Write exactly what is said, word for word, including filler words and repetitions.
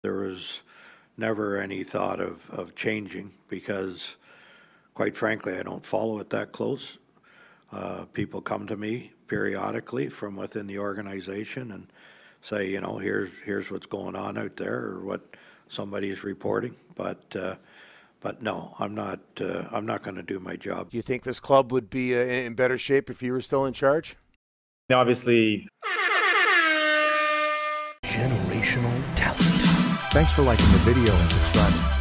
There was never any thought of, of changing because, quite frankly, I don't follow it that close. Uh, people come to me periodically from within the organization and say, you know, here's here's what's going on out there, or what somebody is reporting. But uh, but no, I'm not. Uh, I'm not going to do my job. Do you think this club would be uh, in better shape if you were still in charge? Obviously. Generational talent. Thanks for liking the video and subscribing.